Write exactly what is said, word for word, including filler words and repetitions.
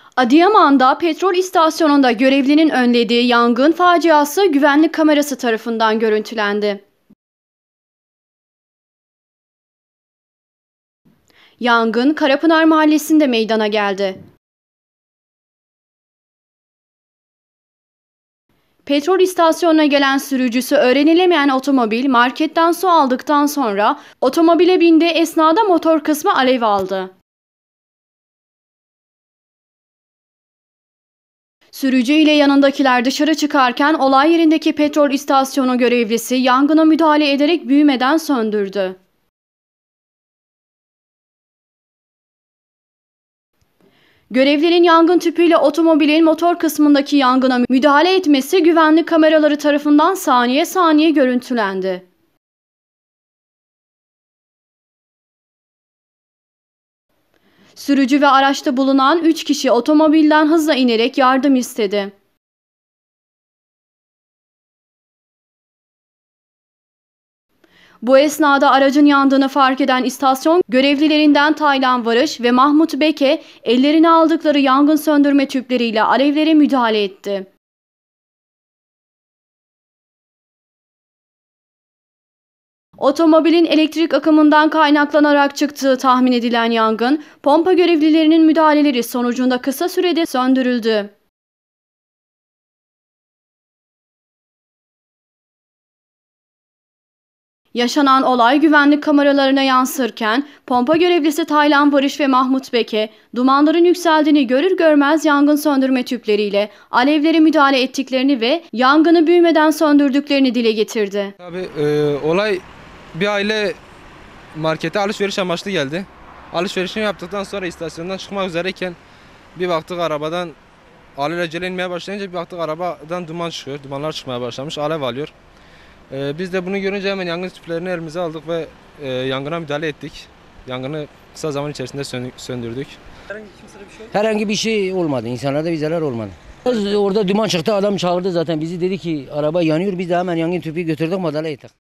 Adıyaman'da petrol istasyonunda görevlinin önlediği yangın faciası güvenlik kamerası tarafından görüntülendi. Yangın Karapınar Mahallesi'nde meydana geldi. Petrol istasyonuna gelen sürücüsü öğrenilemeyen otomobil marketten su aldıktan sonra otomobile bindiği esnada motor kısmı alev aldı. Sürücü ile yanındakiler dışarı çıkarken olay yerindeki petrol istasyonu görevlisi yangına müdahale ederek büyümeden söndürdü. Görevlinin yangın tüpüyle otomobilin motor kısmındaki yangına müdahale etmesi güvenlik kameraları tarafından saniye saniye görüntülendi. Sürücü ve araçta bulunan üç kişi otomobilden hızla inerek yardım istedi. Bu esnada aracın yandığını fark eden istasyon görevlilerinden Taylan Varış ve Mahmut Beke ellerine aldıkları yangın söndürme tüpleriyle alevlere müdahale etti. Otomobilin elektrik akımından kaynaklanarak çıktığı tahmin edilen yangın, pompa görevlilerinin müdahaleleri sonucunda kısa sürede söndürüldü. Yaşanan olay güvenlik kameralarına yansırken pompa görevlisi Taylan Barış ve Mahmut Beke dumanların yükseldiğini görür görmez yangın söndürme tüpleriyle alevlere müdahale ettiklerini ve yangını büyümeden söndürdüklerini dile getirdi. Tabii e, olay bir aile markete alışveriş amaçlı geldi. Alışverişini yaptıktan sonra istasyondan çıkmak üzereyken bir baktık arabadan alelacele inmeye başlayınca bir baktık arabadan duman çıkıyor. Dumanlar çıkmaya başlamış, alev alıyor. Ee, biz de bunu görünce hemen yangın tüplerini elimize aldık ve e, yangına müdahale ettik. Yangını kısa zaman içerisinde söndürdük. Herhangi kimsede bir şey oldu? Herhangi bir şey olmadı. İnsanlarda bir zarar olmadı. Orada duman çıktı, adam çağırdı zaten bizi, dedi ki araba yanıyor. Biz de hemen yangın tüpü götürdük, müdahale ettik.